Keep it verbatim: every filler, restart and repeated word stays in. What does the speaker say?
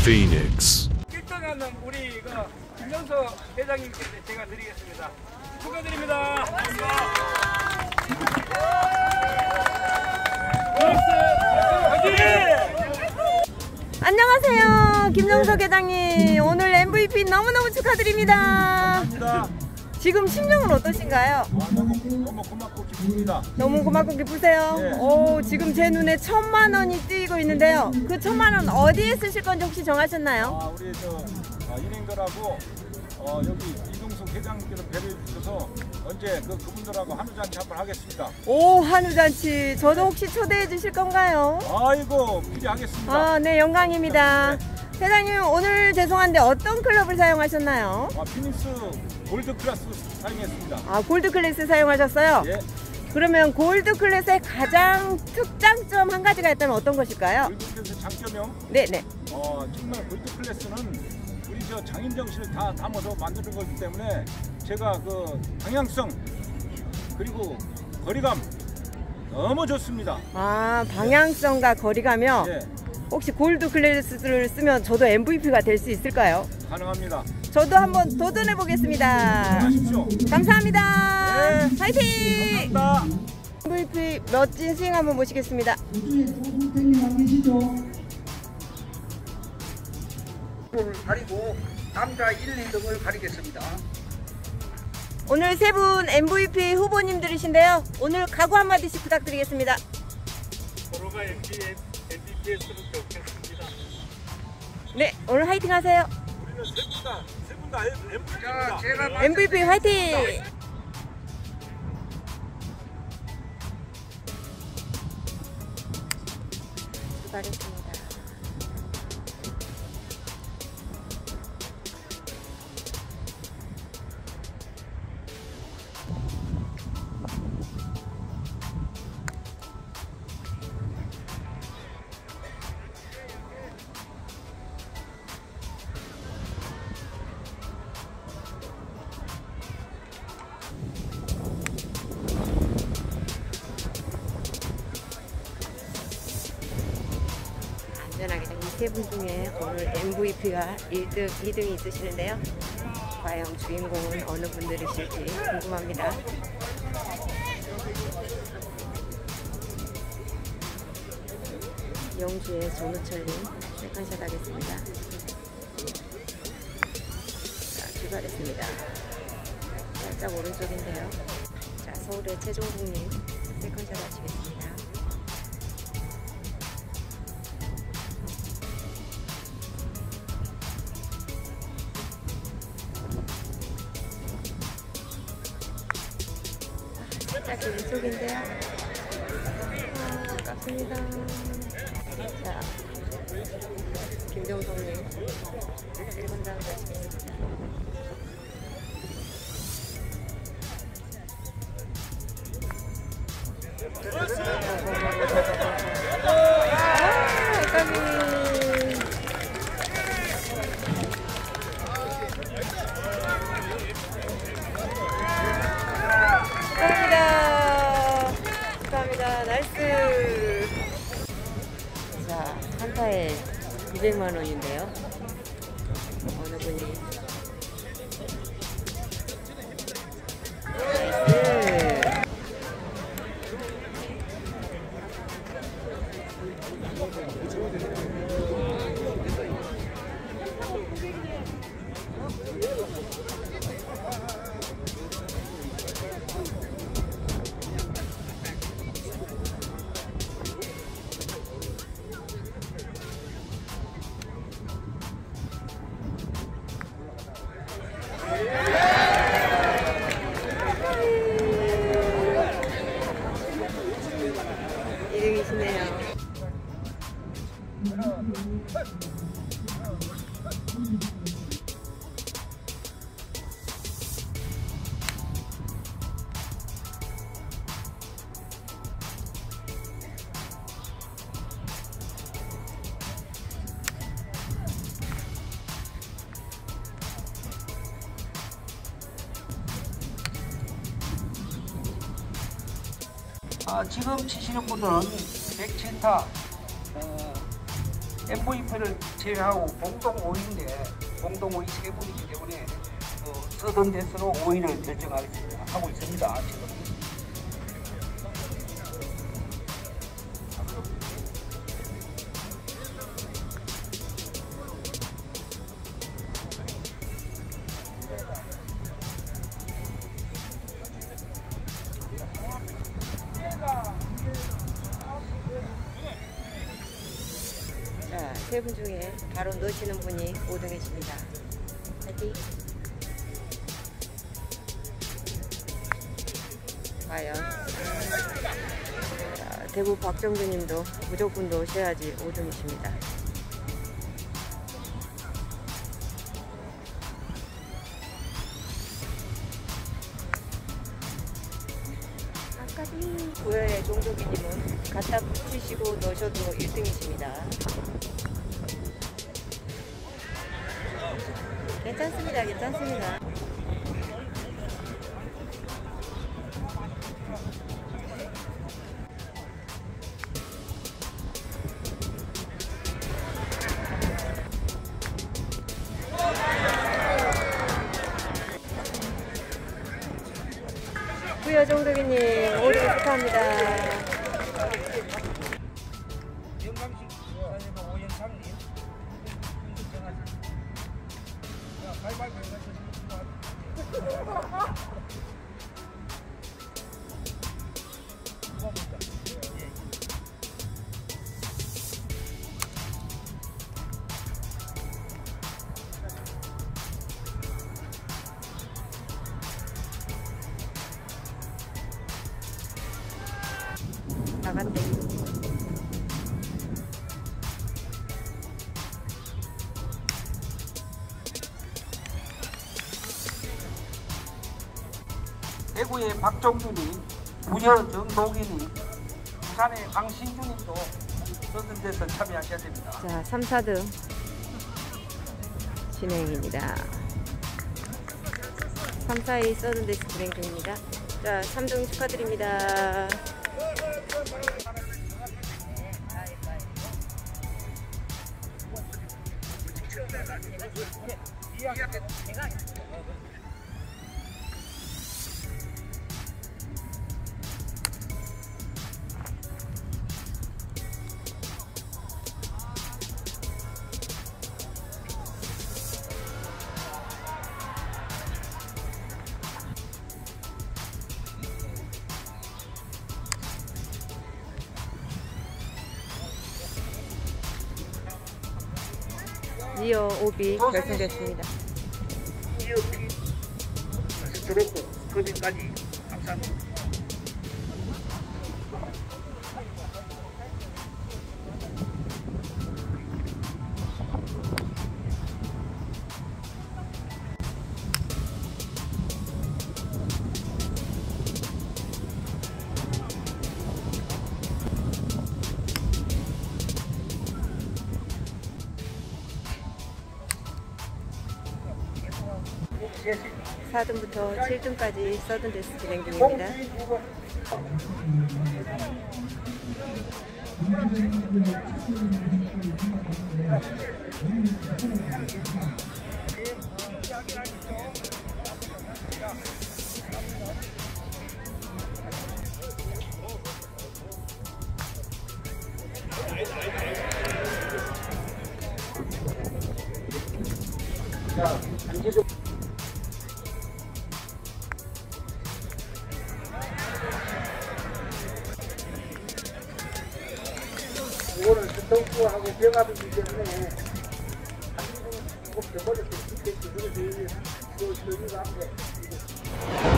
Phoenix. 일 등 하는 우리 그 김영석 회장님께 제가 드리겠습니다. 축하드립니다. 안녕하세요, 김영석 회장님. 오늘 엠브이피 너무너무 축하드립니다. 감사합니다. 지금 심정은 어떠신가요? 아, 너무, 너무 고맙고 기쁩니다. 너무 고맙고 기쁘세요? 네. 오, 지금 제 눈에 천만 원이 띄고 있는데요. 그 천만 원 어디에 쓰실 건지 혹시 정하셨나요? 아, 우리 저 아, 일행들하고 어, 여기 이동숙 회장님께서 배려해 주셔서 언제 그 그분들하고 한우잔치 한번 하겠습니다. 오, 한우잔치. 저도 혹시 초대해 주실 건가요? 아이고, 필요하겠습니다. 아, 네, 영광입니다. 네. 회장님, 오늘 죄송한데 어떤 클럽을 사용하셨나요? 아, 피닉스 골드 클래스 사용했습니다. 아, 골드 클래스 사용하셨어요? 예. 그러면 골드 클래스의 가장 특장점 한 가지가 있다면 어떤 것일까요? 골드 클래스 장점이요? 네네. 어, 정말 골드 클래스는 우리 저 장인 정신을 다 담아서 만드는 거기 때문에 제가 그 방향성 그리고 거리감 너무 좋습니다. 아, 방향성과 거리감이요? 예, 혹시 골드 클래스를 쓰면 저도 엠브이피가 될 수 있을까요? 가능합니다. 저도 한번 도전해 보겠습니다. 하십시오. 감사합니다. 네. 파이팅! 감사합니다. 엠브이피 멋진 스윙 한번 모시겠습니다. 를 가리고 남자 일, 이 등을 가리겠습니다. 오늘 세 분 엠브이피 후보님들이신데요. 오늘 각오 한마디씩 부탁드리겠습니다. 서로가 엠비피에스는 좋겠습니다. 네, 오늘 화이팅 하세요. 우리는 세분 다, 세분 다 자, 제가 엠브이피 화이팅! 수고하셨습니다. 안전하게 이 세 분 중에 오늘 엠브이피가 일 등, 이 등이 있으시는데요. 과연 주인공은 어느 분들이실지 궁금합니다. 영주의 전우철님 세컨샷 하겠습니다. 자, 출발했습니다. 살짝 오른쪽인데요. 자, 서울의 최종국님 세컨샷 하시겠습니다. 살짝 왼쪽인데요. 아, 아깝습니다. 자, 김정성님 일 번 다운 가시겠습니다. 아, 아깝이. 축하합니다. 축하합니다. 나이스. 자, 한타에 이백만 원인데요. 어느 분이. 나이스. 이 등이시네요. 아, 지금 치시는 분들은 백칠 타 어, 엠브이피를 제외하고 공동 오 위인데 공동 오 위 세 분이기 때문에 어, 서든데스로 오 위를 결정하겠습니다. 하고 있습니다. 지금. 자, 세 분 중에 바로 넣으시는 분이 오 등이십니다. 파이팅! 과연 자, 대구 박정주님도 무조건 넣으셔야지 오 등이십니다. 아까비 구여의 종족이님은 갖다 붙이시고 넣으셔도 일 등이십니다. 괜찮습니다. 괜찮습니다. 구여 종덕이님 오 등 축하합니다. 영광식 사장님 오영상님 가위바위보 나간대. 대구의 박종준이, 부여 정동인이, 부산의 강신준님도 서든데스 참여하셔야 됩니다. 자, 삼, 사 등 진행입니다. 삼, 사 위 서든데스 진행 중입니다. 자, 삼 등 축하드립니다. 니어 오비 결승됐습니다. 이어피 스트로크 거진까지 감사합니다. 사 등부터 칠 등까지 서든데스 진행 중입니다. 이거는 스토크하고 병합이기 때문에 한 번 더 버렸을 수 있겠지. 그래서 이거 저희가 한 게.